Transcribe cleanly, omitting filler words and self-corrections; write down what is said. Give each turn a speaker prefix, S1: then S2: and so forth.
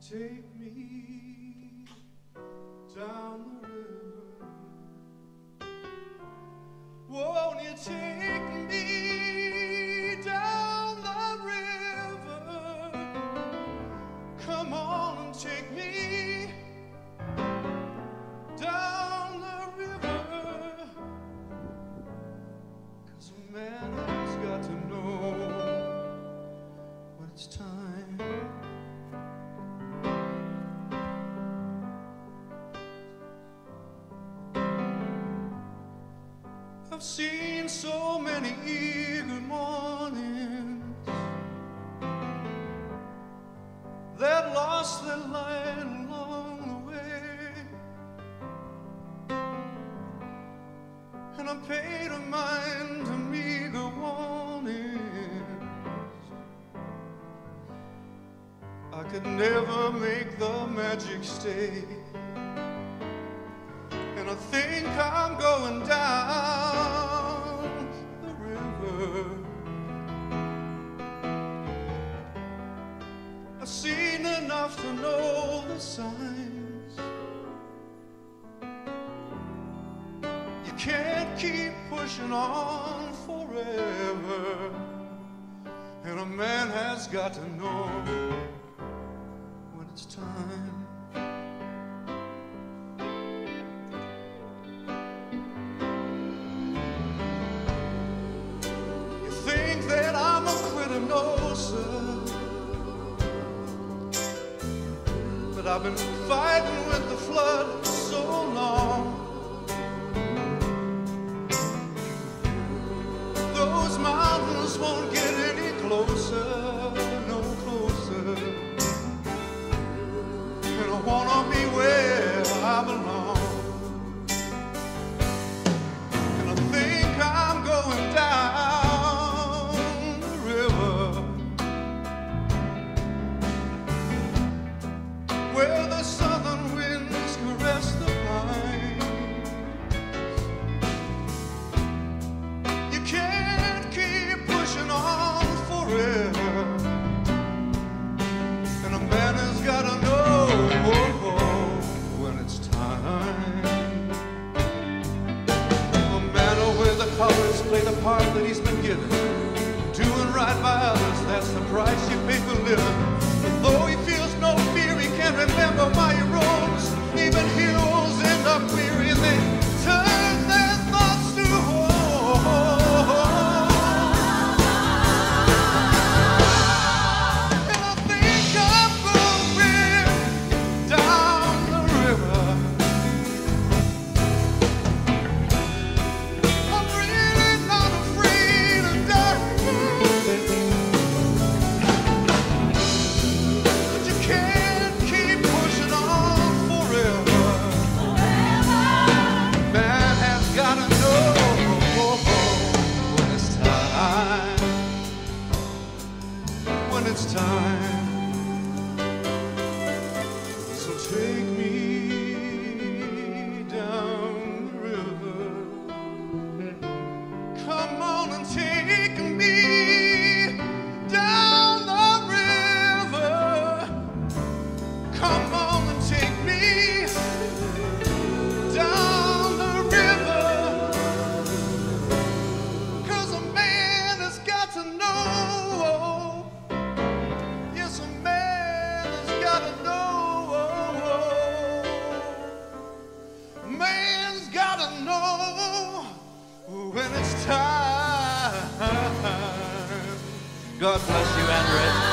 S1: Take me down the river. Won't you take me down the river? Come on and take me down the river. 'Cause a man has got to know when it's time. I've seen so many eager mornings that lost their light along the way, and I paid a mind to meager warnings. I could never make the magic stay, and I think I'm going down the river. I've seen enough to know the signs. You can't keep pushing on forever, and a man has got to know when it's time. That I'm a quitter, no sir, but I've been fighting with the flood so long. Those mountains won't get any closer, no closer, and I wanna be where I belong. And I think I'm going down where the southern winds caress the pine. You can't keep pushing on forever, and a man has got to know when it's time. No matter where the colors play the part that he's been given, doing right by others, that's the price you pay for living. And though he feels no fear, he can't remember why he rose. Even heroes end up weary and they turn their thoughts to home. And I think I'm going down the river. I'm really not afraid of dying. Can't keep pushing on forever. Man has got to know when it's time. When it's time. So take me down the river. Come on and take me down the river. Come on and take me down the river. 'Cause a man has got to know. Yes, a man has got to know. A man's got to know when it's time.
S2: God bless you, Andrew.